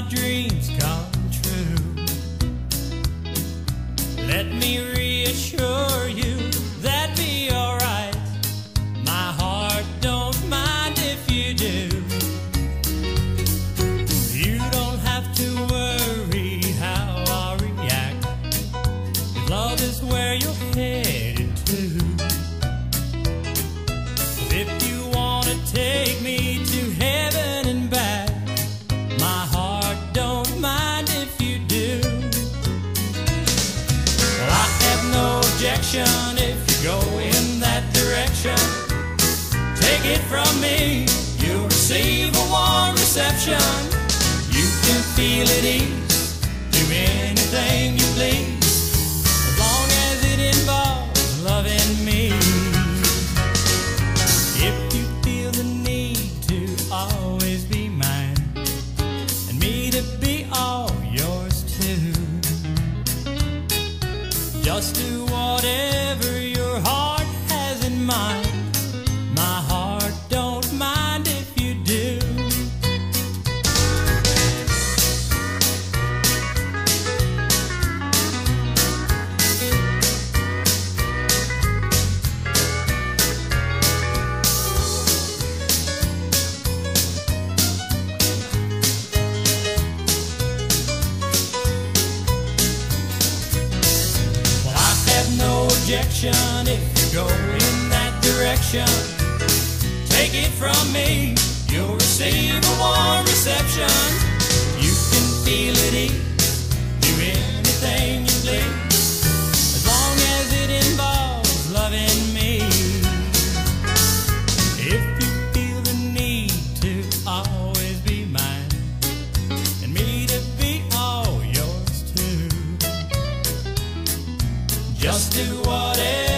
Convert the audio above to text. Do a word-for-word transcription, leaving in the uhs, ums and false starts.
dreams come true. Let me reassure you that'd be alright. My heart don't mind if you do. You don't have to worry how I'll react. Love is where you're headed to. If you wanna take me to heaven and back, my heart don't mind if you do. Well, I have no objection if you go in that direction. Take it from me, you'll receive a warm reception. You can feel at ease, do anything you please, as long as it involves loving me. If you feel the need to always be mine, and me to be all yours too, just do whatever your heart has in mind. My heart don't mind if you do. Well, I have no objection if you go in that direction. Take it from me, you'll receive a warm reception. You can feel at ease, do anything you please, as long as it involves loving me. If you feel the need to always be mine, and me to be all yours too, just do whatever